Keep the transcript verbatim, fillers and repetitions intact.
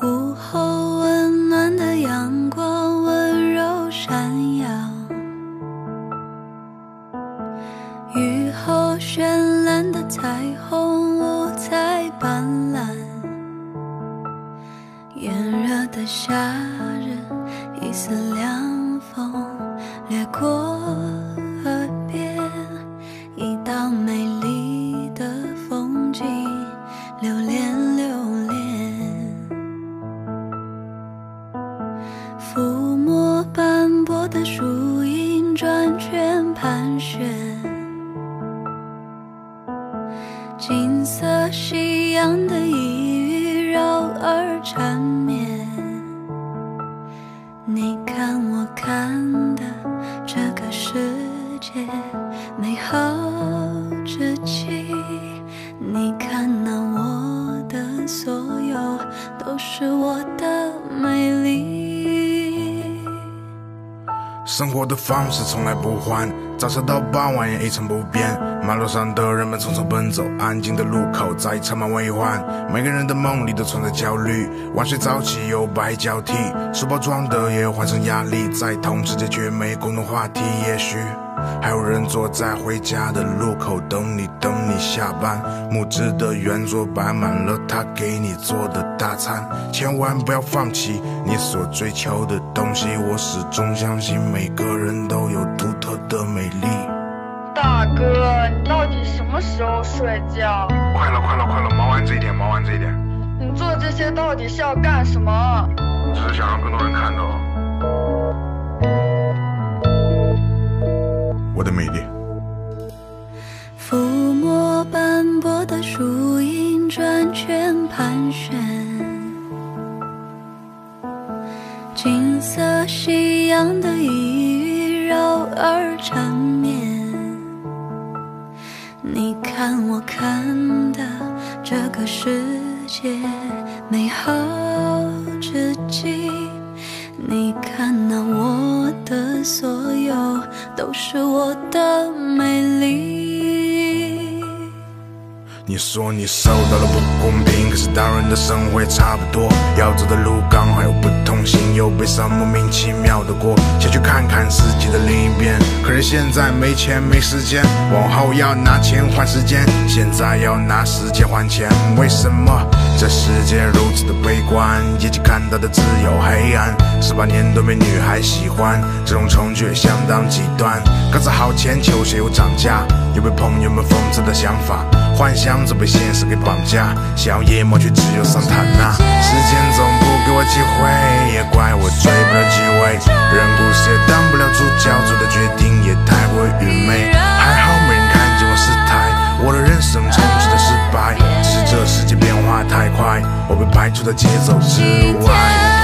午后温暖的阳光温柔闪耀，雨后绚烂的彩虹五彩斑斓，炎热的夏日，一丝凉风掠过耳边，一道美丽的风景留恋留恋，抚摸斑驳的树影转圈盘旋，金色夕阳的一语绕耳缠绵，你看我看的这个世界美好至极，你看那我的所有都是我的美丽。 生活的方式从来不换，早晨到傍晚也一成不变，马路上的人们匆匆奔走，安静的路口早已车满为患，每个人的梦里都存在焦虑，晚睡早起又白交替，书包装的也换成压力，在同世界却没共同话题，也许还有人坐在回家的路口等你等你下班，木质的圆桌摆满了他给你做的大餐，千万不要放弃你所追求的东西，我始终相信每个人都有独特的美丽。 大哥，你到底什么时候睡觉？ 快了快了快了，忙完这一点忙完这一点。 你做这些到底是要干什么？ 只是想让更多人看到我的美丽。 抚摸斑驳的树影转圈盘旋，金色夕阳的一语绕耳缠绵，你看我看的这个世界美好至极，你看那我的所有都是我的美丽。 你说你受到了不公平，可是大人的生活也差不多，要走的路刚好有不同性，又悲伤莫名其妙的过，想去看看世界的另一边，可是现在没钱没时间，往后要拿钱换时间，现在要拿时间换钱，为什么这世界如此的悲观，眼睛看到的只有黑暗，十八年都没女孩喜欢，这种冲却相当极端，刚才好钱球鞋又涨价，又被朋友们讽刺的想法，幻想总被现实给绑架，想要夜幕却只有桑塔纳，时间总不给我机会，也怪我追不了机位，人故事也当不了主角，做的决定也太过愚昧，还好没人看见我失态，我的人生充斥着失败，只是这世界变化太快，我被排除在节奏之外。